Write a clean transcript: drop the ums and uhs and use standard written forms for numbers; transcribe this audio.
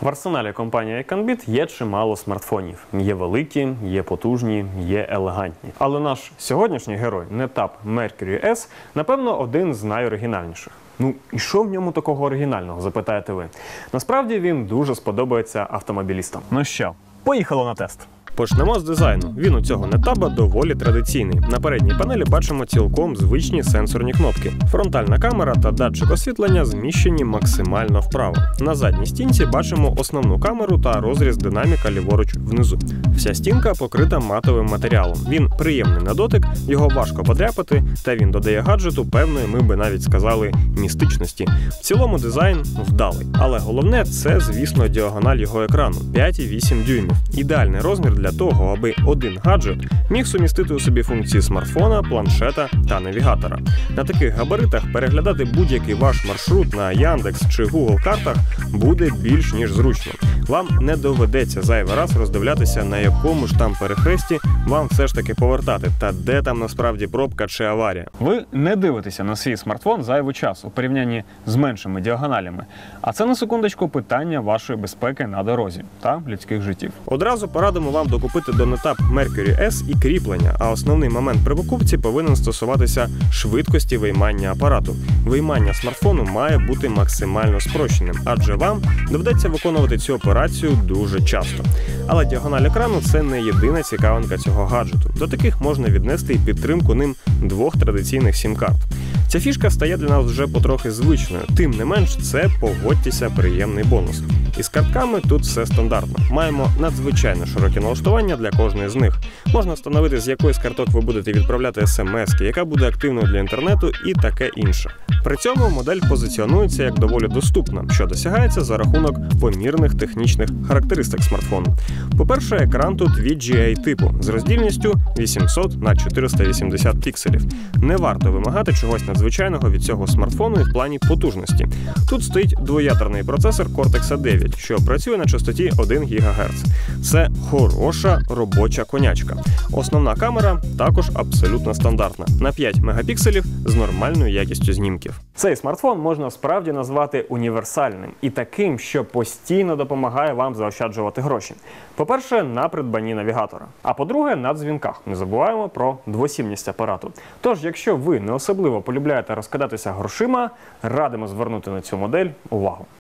В арсеналі компанії iCanBit є чимало смартфонів. Є великі, є потужні, є елегантні. Але наш сьогоднішній герой, NetApp Mercury S, напевно, один з найоригінальніших. Ну, і що в ньому такого оригінального, запитаєте ви? Насправді він дуже сподобається автомобілістам. Ну що, поїхало на тест! Почнемо з дизайну. Він у цього NetApp доволі традиційний. На передній панелі бачимо цілком звичні сенсорні кнопки. Фронтальна камера та датчик освітлення зміщені максимально вправо. На задній стінці бачимо основну камеру та розріз динаміка ліворуч внизу. Вся стінка покрита матовим матеріалом. Він приємний на дотик, його важко подряпати, та він додає гаджету певної, ми би навіть сказали, містичності. В цілому дизайн вдалий. Але головне – це, звісно, діагональ його екрану – 5,8 дюймів. Ідеальний розмір для того, аби один гаджет міг сумістити у собі функції смартфона, планшета та навігатора. На таких габаритах переглядати будь-який ваш маршрут на Яндекс чи Google картах буде більш ніж зручно. Вам не доведеться зайвий раз роздивлятися, на якому ж там перехресті вам все ж таки повертати, та де там насправді пробка чи аварія. Ви не дивитеся на свій смартфон зайвий час у порівнянні з меншими діагоналями. А це, на секундочку, питання вашої безпеки на дорозі та людських життів. Одразу порадимо вам докупити до NetApp Mercury S і кріплення, а основний момент при покупці повинен стосуватися швидкості виймання апарату. Виймання смартфону має бути максимально спрощеним, адже вам доведеться виконувати цю операцію дуже часто. Але діагональ екрану – це не єдина цікавинка цього гаджету. До таких можна віднести і підтримку ним двох традиційних сім-карт. Ця фішка стає для нас вже потрохи звичною, тим не менш це, погодьтеся, приємний бонус. Із картками тут все стандартно. Маємо надзвичайно широкі налаштування для кожної з них. Можна встановити, з якої з карток ви будете відправляти смс-ки, яка буде активною для інтернету і таке інше. При цьому модель позиціонується як доволі доступна, що досягається за рахунок помірних технічних характеристик смартфону. По-перше, екран тут VGA типу з роздільністю 800 на 480 пікселів. Не варто вимагати чогось надзвичайного від цього смартфону і в плані потужності. Тут стоїть двоядерний процесор Cortex-A9, що працює на частоті 1 ГГц. Це хороша робоча конячка. Основна камера також абсолютно стандартна – на 5 мегапікселів з нормальною якістю знімків. Цей смартфон можна справді назвати універсальним і таким, що постійно допомагає вам заощаджувати гроші. По-перше, на придбанні навігатора. А по-друге, на дзвінках. Не забуваємо про двосімність апарату. Тож, якщо ви не особливо полюбляєте розкидатися грошима, радимо звернути на цю модель увагу.